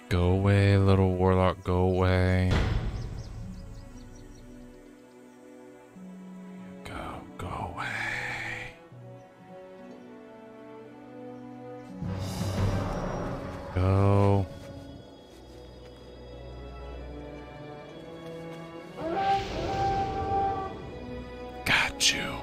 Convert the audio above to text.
Go away, little warlock, go away. Go away. Go. Got you.